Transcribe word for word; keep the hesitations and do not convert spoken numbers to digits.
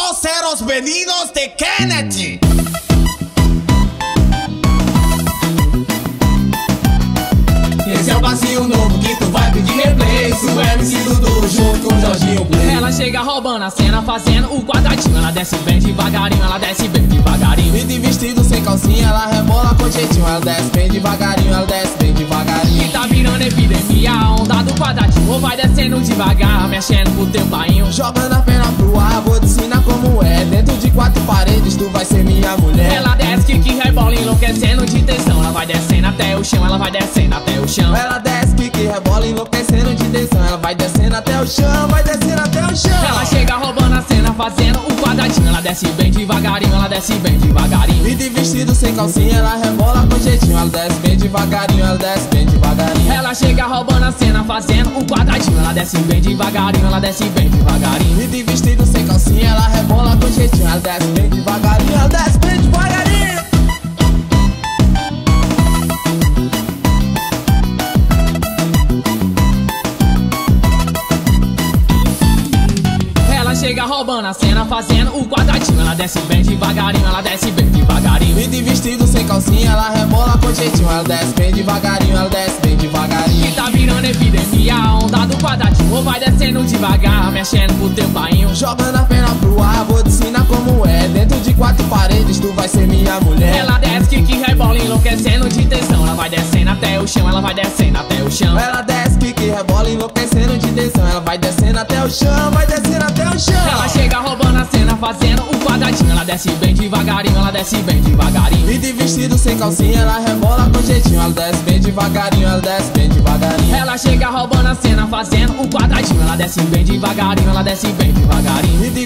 Trouxeram os meninos de Kennedy. Esse é o passinho novo que tu vai pedir replay. O M C Dudu junto com o Jorginho Play. Ela chega roubando a cena, fazendo o quadradinho. Ela desce bem devagarinho, ela desce bem devagarinho. E de vestido sem calcinha, ela rebola com jeitinho. Ela desce bem devagarinho, ela desce bem devagarinho. E tá virando epidemia, a onda do quadradinho. Ou vai descendo devagar, mexendo pro teu bainho. Jogando a perna pro ar, vou te ensinar como é. Dentro de quatro paredes, tu vai ser minha mulher. Ela desce que que rebola, enlouquecendo de tensão. Ela vai descendo até o chão, ela vai descendo até o chão. Ela desce que que rebola, enlouquecendo de tensão. Ela vai descendo até o chão, vai descendo até o chão. Ela chega roubando a cena, fazendo o quadradinho. Ela desce bem devagarinho, ela desce bem devagarinho. E de vestido sem calcinha, ela rebola com jeitinho. Ela desce bem devagarinho, ela desce bem devagarinho. Ela chega roubando a cena, fazendo o quadradinho. Ela desce bem devagarinho, ela desce bem devagarinho. E de vestido sem calcinha, ela rebola com jeitinho. Ela desce bem devagarinho, ela desce bem devagarinho. Ela chega roubando a cena, fazendo o quadradinho. Ela desce bem devagarinho, ela desce bem devagarinho. E de vestido sem calcinha, ela rebola com jeitinho. Ela desce bem devagarinho, ela desce bem devagarinho. E tá virando epidemia, a onda do quadradinho. Ou vai descendo devagar, mexendo pro teu bainho. Jogando a perna pro ar, vou te ensinar como é. Dentro de quatro paredes, tu vai ser minha mulher. Ela desce que que rebola, enlouquecendo de tensão. Ela vai descendo até o chão, ela vai descendo até o chão. Ela desce que que rebola, enlouquecendo de tensão. Ela vai descendo até o chão, vai descendo até o chão. Ela chega roubando a cena, fazendo o quadradinho. Ela desce bem devagarinho, ela desce bem devagarinho. E de vestido sem calcinha, ela rebola com jeitinho. Ela desce bem devagarinho, ela desce bem devagarinho. Ela chega roubando a cena, fazendo o quadradinho. Ela desce bem devagarinho, ela desce bem devagarinho. E de